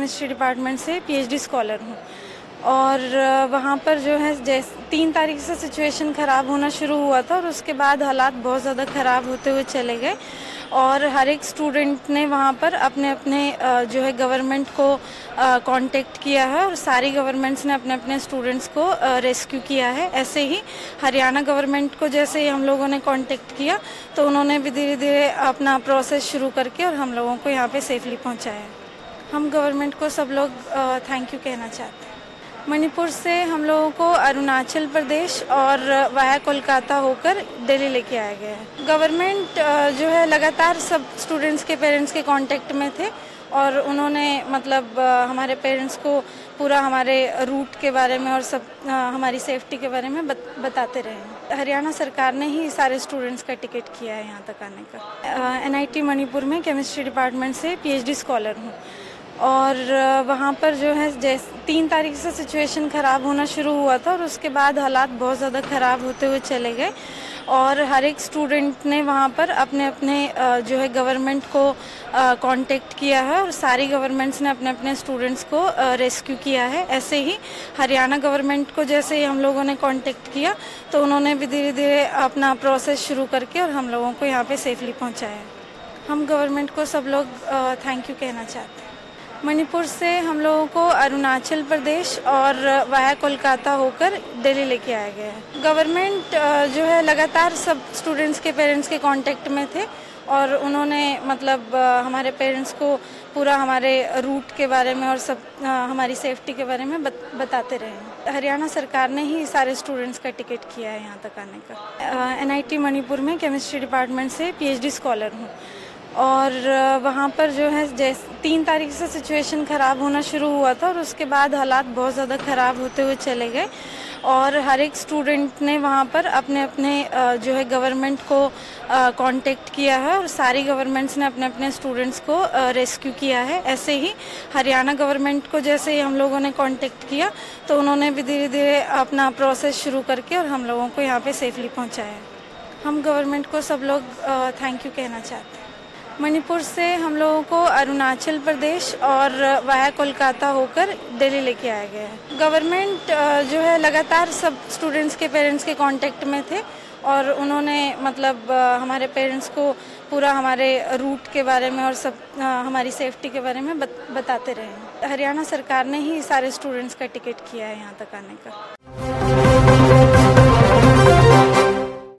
Chemistry department से PhD scholar हूँ। और वहाँ पर जो है जैसे 3 तारीख से सिचुएशन ख़राब होना शुरू हुआ था और उसके बाद हालात बहुत ज़्यादा ख़राब होते हुए चले गए और हर एक स्टूडेंट ने वहाँ पर अपने अपने जो है गवर्नमेंट को कांटेक्ट किया है और सारी गवर्नमेंट्स ने अपने अपने स्टूडेंट्स को रेस्क्यू किया है। ऐसे ही हरियाणा गवर्नमेंट को जैसे ही हम लोगों ने कांटेक्ट किया तो उन्होंने भी धीरे धीरे अपना प्रोसेस शुरू करके और हम लोगों को यहाँ पे सेफली पहुँचाया। हम गवर्नमेंट को सब लोग थैंक यू कहना चाहते हैं। मणिपुर से हम लोगों को अरुणाचल प्रदेश और वाया कोलकाता होकर दिल्ली लेके आया गया है। गवर्नमेंट जो है लगातार सब स्टूडेंट्स के पेरेंट्स के कांटेक्ट में थे और उन्होंने मतलब हमारे पेरेंट्स को पूरा हमारे रूट के बारे में और सब हमारी सेफ्टी के बारे में बताते रहे। हरियाणा सरकार ने ही सारे स्टूडेंट्स का टिकट किया है यहाँ तक आने का। एनआईटी मणिपुर में केमिस्ट्री डिपार्टमेंट से पीएचडी स्कॉलर हूँ और वहाँ पर जो है जैसे 3 तारीख से सिचुएशन ख़राब होना शुरू हुआ था और उसके बाद हालात बहुत ज़्यादा ख़राब होते हुए चले गए और हर एक स्टूडेंट ने वहाँ पर अपने अपने जो है गवर्नमेंट को कांटेक्ट किया है और सारी गवर्नमेंट्स ने अपने अपने स्टूडेंट्स को रेस्क्यू किया है। ऐसे ही हरियाणा गवर्नमेंट को जैसे ही हम लोगों ने कांटेक्ट किया तो उन्होंने भी धीरे धीरे अपना प्रोसेस शुरू करके और हम लोगों को यहाँ पे सेफली पहुँचाया। हम गवर्नमेंट को सब लोग थैंक यू कहना चाहते हैं। मणिपुर से हम लोगों को अरुणाचल प्रदेश और वाया कोलकाता होकर दिल्ली लेके आया गया है। गवर्नमेंट जो है लगातार सब स्टूडेंट्स के पेरेंट्स के कांटेक्ट में थे और उन्होंने मतलब हमारे पेरेंट्स को पूरा हमारे रूट के बारे में और सब हमारी सेफ्टी के बारे में बताते रहे। हरियाणा सरकार ने ही सारे स्टूडेंट्स का टिकट किया है यहाँ तक आने का। एनआईटी मणिपुर में केमिस्ट्री डिपार्टमेंट से पीएचडी स्कॉलर हूँ और वहाँ पर जो है जैसे 3 तारीख से सिचुएशन ख़राब होना शुरू हुआ था और उसके बाद हालात बहुत ज़्यादा ख़राब होते हुए चले गए और हर एक स्टूडेंट ने वहाँ पर अपने अपने जो है गवर्नमेंट को कांटेक्ट किया है और सारी गवर्नमेंट्स ने अपने अपने स्टूडेंट्स को रेस्क्यू किया है। ऐसे ही हरियाणा गवर्नमेंट को जैसे ही हम लोगों ने कांटेक्ट किया तो उन्होंने भी धीरे धीरे अपना प्रोसेस शुरू करके और हम लोगों को यहाँ पे सेफली पहुँचाया। हम गवर्नमेंट को सब लोग थैंक यू कहना चाहते हैं। मणिपुर से हम लोगों को अरुणाचल प्रदेश और वाया कोलकाता होकर दिल्ली लेके आया गया है। गवर्नमेंट जो है लगातार सब स्टूडेंट्स के पेरेंट्स के कांटेक्ट में थे और उन्होंने मतलब हमारे पेरेंट्स को पूरा हमारे रूट के बारे में और सब हमारी सेफ्टी के बारे में बताते रहे। हरियाणा सरकार ने ही सारे स्टूडेंट्स का टिकट किया है यहाँ तक आने का।